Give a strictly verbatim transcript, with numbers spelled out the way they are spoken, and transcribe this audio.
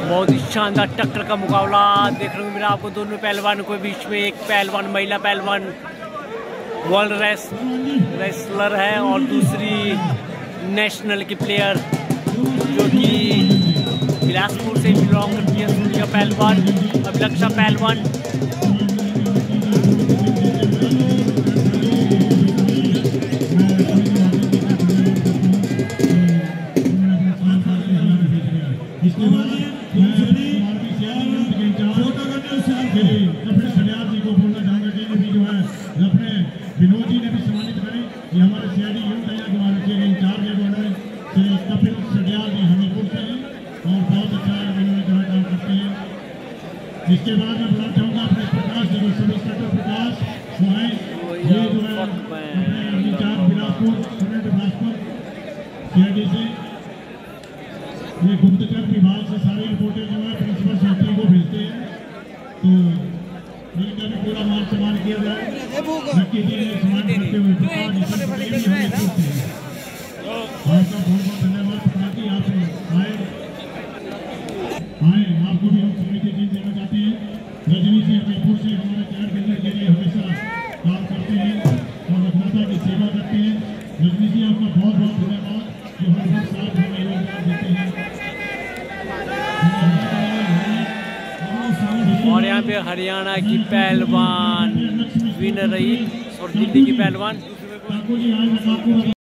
बहुत ही शानदार टक्कर का मुकाबला देखने को मिला आपको दोनों पहलवान के बीच में। एक पहलवान महिला पहलवान वर्ल्ड रेस रेसलर है और दूसरी नेशनल की प्लेयर जो कि बिलासपुर से बिलोंग करती है, सूर्या पहलवान, अभिलक्षा पहलवान। इसके बाद अपने सरियार जी को बोलना चाहूँगा कि भी जो है अपने विनोद जी ने भी सम्मानित करें। ये हमारे सीआईडी यूथ है जो हमारे के इंचार्ज है जो है कपिल सरियार जी हमीरपुर से हैं और बहुत अच्छा इन्होंने जो है काम करते हैं। इसके बाद मैं बोलना चाहूँगा अपने प्रकाश जी को, सब इंस्पेक्टर प्रकाश वो है, ये जो है अपने incharge Bilaspur student Bilaspur CID से। ये गुप्तचर विभाग से सारी रिपोर्टें जो है प्रिंसिपल सेक्रेटरी को भेजते हैं, तो मिलकर भी पूरा मान सम्मान किया जाए। नक्की जी ने सम्मान करते हुए आपका बहुत बहुत धन्यवाद प्रकाश आप आए आए आपको भी हम समिति टीम देना चाहते हैं। रजनी जी हमीरपुर से हमारे चैट करने के लिए हमेशा काम करते हैं और रखवाता की सेवा करते हैं। रजनी जी आपका बहुत बहुत धन्यवाद जो हर हर साल हमें योगदान देते हैं। और यहाँ पे हरियाणा की पहलवान विनर रही और दिल्ली की पहलवान